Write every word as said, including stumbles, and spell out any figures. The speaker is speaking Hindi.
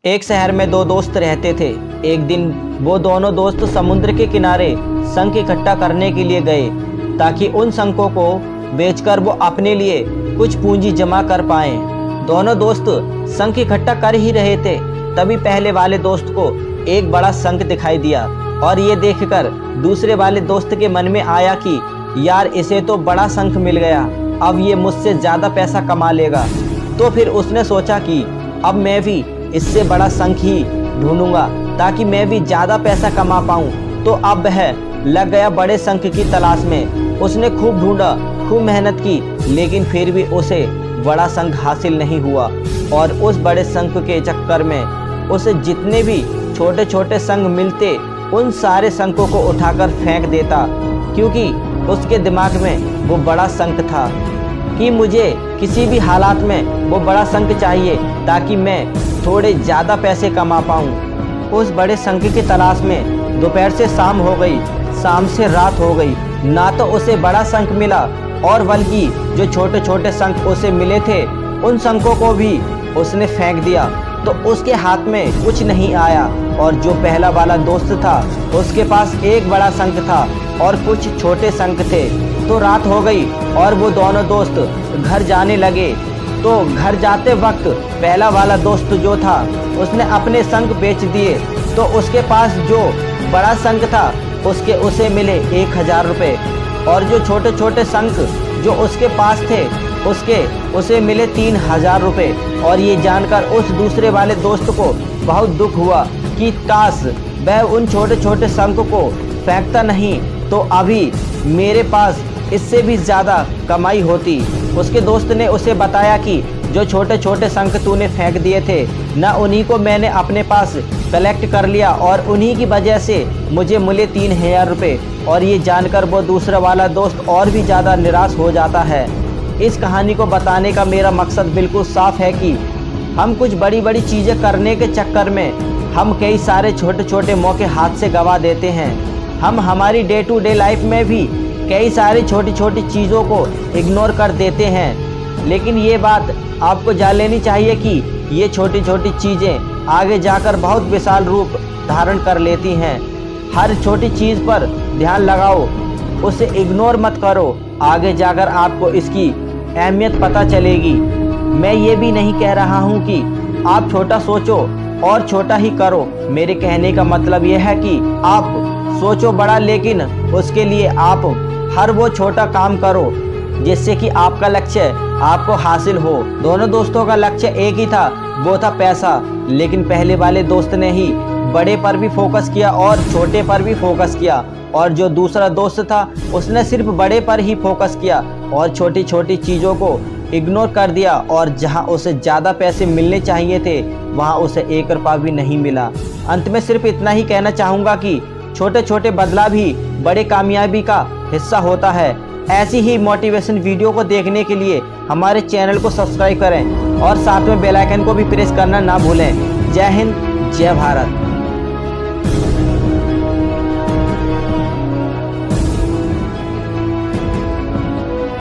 एक शहर में दो दोस्त रहते थे। एक दिन वो दोनों दोस्त समुद्र के किनारे शंख इकट्ठा करने के लिए गए ताकि उन शंखों को बेचकर वो अपने लिए कुछ पूंजी जमा कर पाएं। दोनों दोस्त शंख इकट्ठा कर ही रहे थे, तभी पहले वाले दोस्त को एक बड़ा शंख दिखाई दिया और ये देखकर दूसरे वाले दोस्त के मन में आया कि यार इसे तो बड़ा शंख मिल गया, अब ये मुझसे ज़्यादा पैसा कमा लेगा। तो फिर उसने सोचा कि अब मैं भी इससे बड़ा शंख ही ढूंढूंगा ताकि मैं भी ज़्यादा पैसा कमा पाऊँ। तो अब वह लग गया बड़े शंख की तलाश में। उसने खूब ढूंढा, खूब मेहनत की, लेकिन फिर भी उसे बड़ा शंख हासिल नहीं हुआ। और उस बड़े शंख के चक्कर में उसे जितने भी छोटे छोटे शंख मिलते उन सारे शंखों को उठाकर फेंक देता, क्योंकि उसके दिमाग में वो बड़ा शंख था कि मुझे किसी भी हालात में वो बड़ा शंख चाहिए ताकि मैं थोड़े ज़्यादा पैसे कमा पाऊँ। उस बड़े शंख की तलाश में दोपहर से शाम हो गई, शाम से रात हो गई, ना तो उसे बड़ा शंख मिला और बल्कि जो छोटे छोटे शंख उसे मिले थे उन शंखों को भी उसने फेंक दिया। तो उसके हाथ में कुछ नहीं आया और जो पहला वाला दोस्त था उसके पास एक बड़ा शंख था और कुछ छोटे शंख थे। तो रात हो गई और वो दोनों दोस्त घर जाने लगे। तो घर जाते वक्त पहला वाला दोस्त जो था उसने अपने शंख बेच दिए, तो उसके पास जो बड़ा शंख था उसके उसे मिले एक हजार रुपये और जो छोटे छोटे शंख जो उसके पास थे उसके उसे मिले तीन हजार रुपये। और ये जानकर उस दूसरे वाले दोस्त को बहुत दुख हुआ कि काश वह उन छोटे छोटे शंख को फेंकता नहीं तो अभी मेरे पास इससे भी ज़्यादा कमाई होती। उसके दोस्त ने उसे बताया कि जो छोटे छोटे शंख तूने फेंक दिए थे ना, उन्हीं को मैंने अपने पास कलेक्ट कर लिया और उन्हीं की वजह से मुझे मिले तीन हजार रुपये। और ये जानकर वो दूसरा वाला दोस्त और भी ज़्यादा निराश हो जाता है। इस कहानी को बताने का मेरा मकसद बिल्कुल साफ है कि हम कुछ बड़ी बड़ी चीज़ें करने के चक्कर में हम कई सारे छोटे छोटे मौके हाथ से गंवा देते हैं। हम हमारी डे टू डे लाइफ में भी कई सारी छोटी छोटी चीज़ों को इग्नोर कर देते हैं, लेकिन ये बात आपको जान लेनी चाहिए कि ये छोटी छोटी चीज़ें आगे जाकर बहुत विशाल रूप धारण कर लेती हैं। हर छोटी चीज़ पर ध्यान लगाओ, उसे इग्नोर मत करो, आगे जाकर आपको इसकी अहमियत पता चलेगी। मैं ये भी नहीं कह रहा हूँ कि आप छोटा सोचो और छोटा ही करो। मेरे कहने का मतलब यह है कि आप सोचो बड़ा, लेकिन उसके लिए आप हर वो छोटा काम करो जिससे कि आपका लक्ष्य आपको हासिल हो। दोनों दोस्तों का लक्ष्य एक ही था, वो था पैसा, लेकिन पहले वाले दोस्त ने ही बड़े पर भी फोकस किया और छोटे पर भी फोकस किया, और जो दूसरा दोस्त था उसने सिर्फ बड़े पर ही फोकस किया और छोटी छोटी चीज़ों को इग्नोर कर दिया। और जहां उसे ज़्यादा पैसे मिलने चाहिए थे वहां उसे एक रुपया भी नहीं मिला। अंत में सिर्फ इतना ही कहना चाहूँगा कि छोटे छोटे बदलाव भी बड़े कामयाबी का हिस्सा होता है। ऐसी ही मोटिवेशन वीडियो को देखने के लिए हमारे चैनल को सब्सक्राइब करें और साथ में बेल आइकन को भी प्रेस करना ना भूलें। जय हिंद, जय भारत।